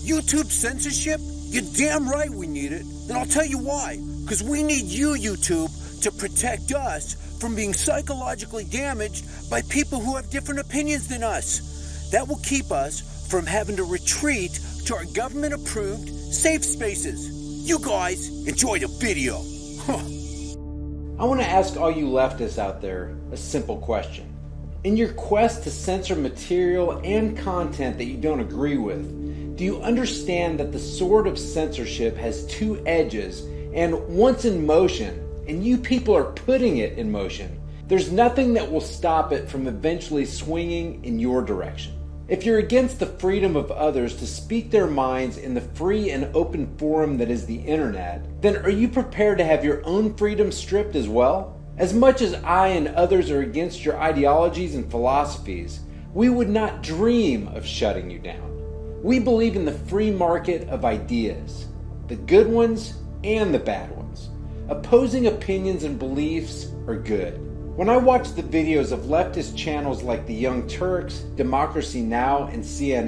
YouTube censorship? You're damn right we need it. And I'll tell you why. Because we need you, YouTube, to protect us from being psychologically damaged by people who have different opinions than us. That will keep us from having to retreat to our government-approved safe spaces. You guys, enjoy the video. I want to ask all you leftists out there a simple question. In your quest to censor material and content that you don't agree with, do you understand that the sword of censorship has two edges, and once in motion, and you people are putting it in motion, there's nothing that will stop it from eventually swinging in your direction? If you're against the freedom of others to speak their minds in the free and open forum that is the internet, then are you prepared to have your own freedom stripped as well? As much as I and others are against your ideologies and philosophies, we would not dream of shutting you down. We believe in the free market of ideas, the good ones and the bad ones. Opposing opinions and beliefs are good. When I watch the videos of leftist channels like the Young Turks, Democracy Now!, and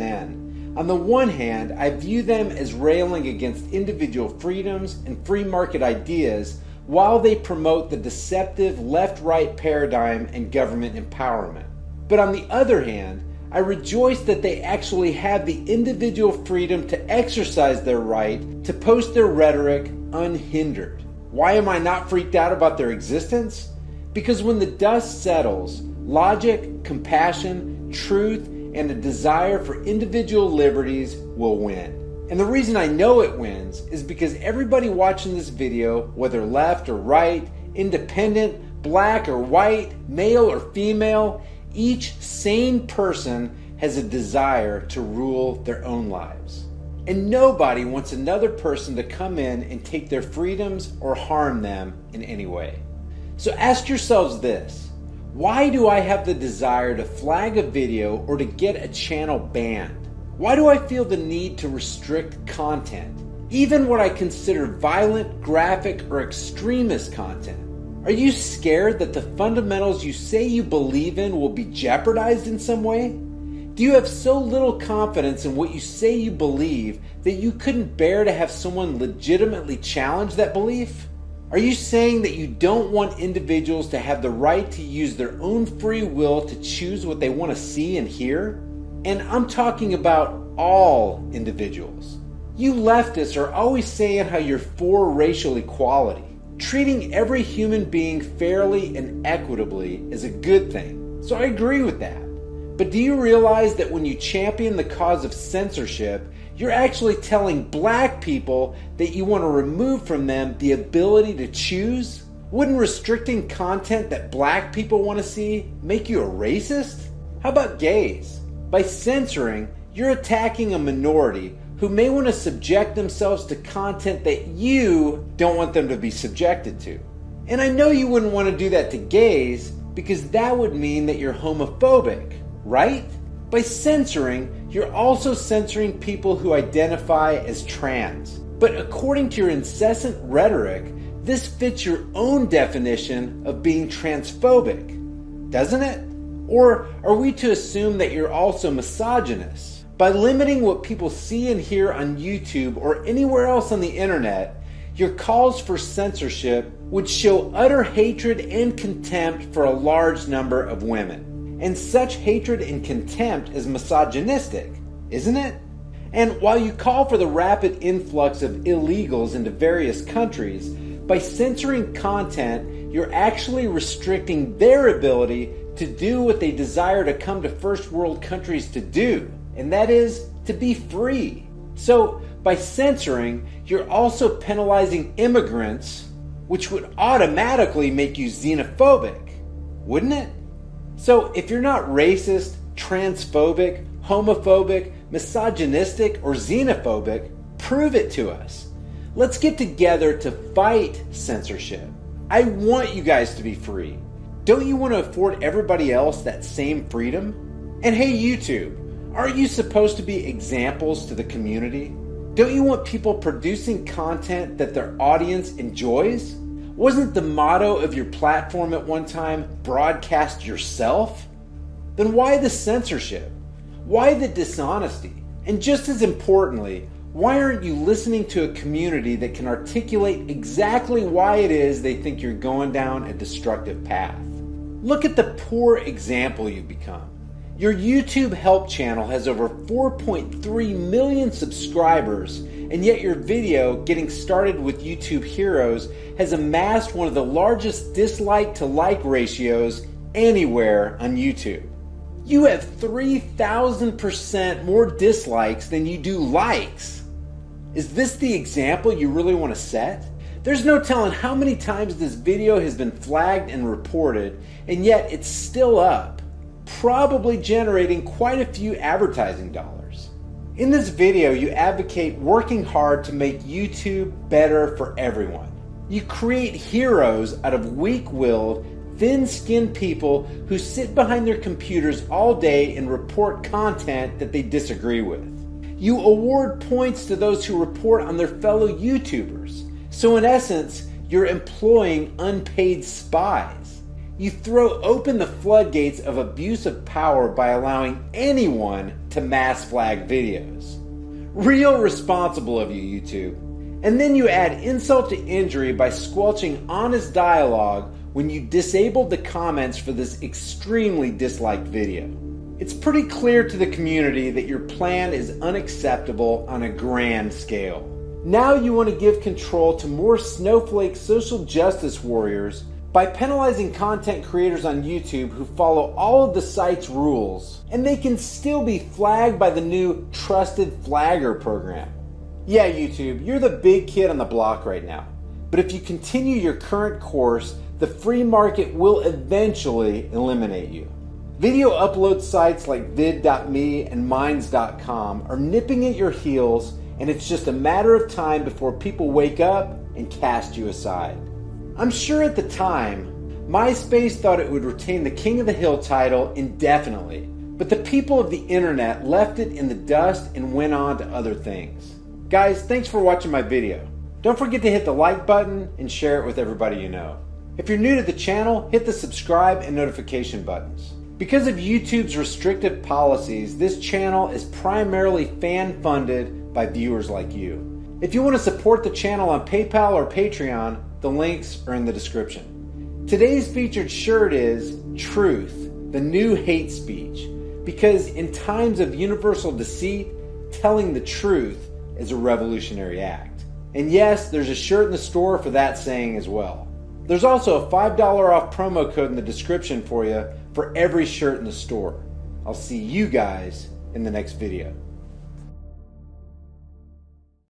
CNN, on the one hand, I view them as railing against individual freedoms and free market ideas while they promote the deceptive left-right paradigm and government empowerment. But on the other hand, I rejoice that they actually have the individual freedom to exercise their right to post their rhetoric unhindered. Why am I not freaked out about their existence? Because when the dust settles, logic, compassion, truth, and a desire for individual liberties will win. And the reason I know it wins is because everybody watching this video, whether left or right, independent, black or white, male or female, each sane person has a desire to rule their own lives. And nobody wants another person to come in and take their freedoms or harm them in any way. So ask yourselves this: why do I have the desire to flag a video or to get a channel banned? Why do I feel the need to restrict content, even what I consider violent, graphic, or extremist content? Are you scared that the fundamentals you say you believe in will be jeopardized in some way? Do you have so little confidence in what you say you believe that you couldn't bear to have someone legitimately challenge that belief? Are you saying that you don't want individuals to have the right to use their own free will to choose what they want to see and hear? And I'm talking about all individuals. You leftists are always saying how you're for racial equality. Treating every human being fairly and equitably is a good thing, so I agree with that. But do you realize that when you champion the cause of censorship, you're actually telling black people that you want to remove from them the ability to choose? Wouldn't restricting content that black people want to see make you a racist? How about gays? By censoring, you're attacking a minority who may want to subject themselves to content that you don't want them to be subjected to. And I know you wouldn't want to do that to gays because that would mean that you're homophobic, right? By censoring, you're also censoring people who identify as trans. But according to your incessant rhetoric, this fits your own definition of being transphobic, doesn't it? Or are we to assume that you're also misogynist? By limiting what people see and hear on YouTube or anywhere else on the internet, your calls for censorship would show utter hatred and contempt for a large number of women. And such hatred and contempt is misogynistic, isn't it? And while you call for the rapid influx of illegals into various countries, by censoring content, you're actually restricting their ability to do what they desire to come to first world countries to do, and that is to be free. So by censoring, you're also penalizing immigrants, which would automatically make you xenophobic, wouldn't it? So if you're not racist, transphobic, homophobic, misogynistic, or xenophobic, prove it to us. Let's get together to fight censorship. I want you guys to be free. Don't you want to afford everybody else that same freedom? And hey, YouTube, aren't you supposed to be examples to the community? Don't you want people producing content that their audience enjoys? Wasn't the motto of your platform at one time, broadcast yourself? Then why the censorship? Why the dishonesty? And just as importantly, why aren't you listening to a community that can articulate exactly why it is they think you're going down a destructive path? Look at the poor example you've become. Your YouTube help channel has over 4.3 million subscribers, and yet your video, Getting Started with YouTube Heroes, has amassed one of the largest dislike to like ratios anywhere on YouTube. You have 3,000% more dislikes than you do likes. Is this the example you really want to set? There's no telling how many times this video has been flagged and reported, and yet it's still up, probably generating quite a few advertising dollars. In this video, you advocate working hard to make YouTube better for everyone. You create heroes out of weak-willed, thin-skinned people who sit behind their computers all day and report content that they disagree with. You award points to those who report on their fellow YouTubers. So in essence, you're employing unpaid spies. You throw open the floodgates of abuse of power by allowing anyone to mass flag videos. Real responsible of you, YouTube. And then you add insult to injury by squelching honest dialogue when you disabled the comments for this extremely disliked video. It's pretty clear to the community that your plan is unacceptable on a grand scale. Now you want to give control to more snowflake social justice warriors by penalizing content creators on YouTube who follow all of the site's rules, and they can still be flagged by the new Trusted Flagger program. Yeah, YouTube, you're the big kid on the block right now. But if you continue your current course, the free market will eventually eliminate you. Video upload sites like vid.me and minds.com are nipping at your heels, and it's just a matter of time before people wake up and cast you aside. I'm sure at the time, MySpace thought it would retain the King of the Hill title indefinitely, but the people of the internet left it in the dust and went on to other things. Guys, thanks for watching my video. Don't forget to hit the like button and share it with everybody you know. If you're new to the channel, hit the subscribe and notification buttons. Because of YouTube's restrictive policies, this channel is primarily fan-funded by viewers like you. If you want to support the channel on PayPal or Patreon, the links are in the description. Today's featured shirt is Truth, the new hate speech, because in times of universal deceit, telling the truth is a revolutionary act. And yes, there's a shirt in the store for that saying as well. There's also a $5 off promo code in the description for you for every shirt in the store. I'll see you guys in the next video.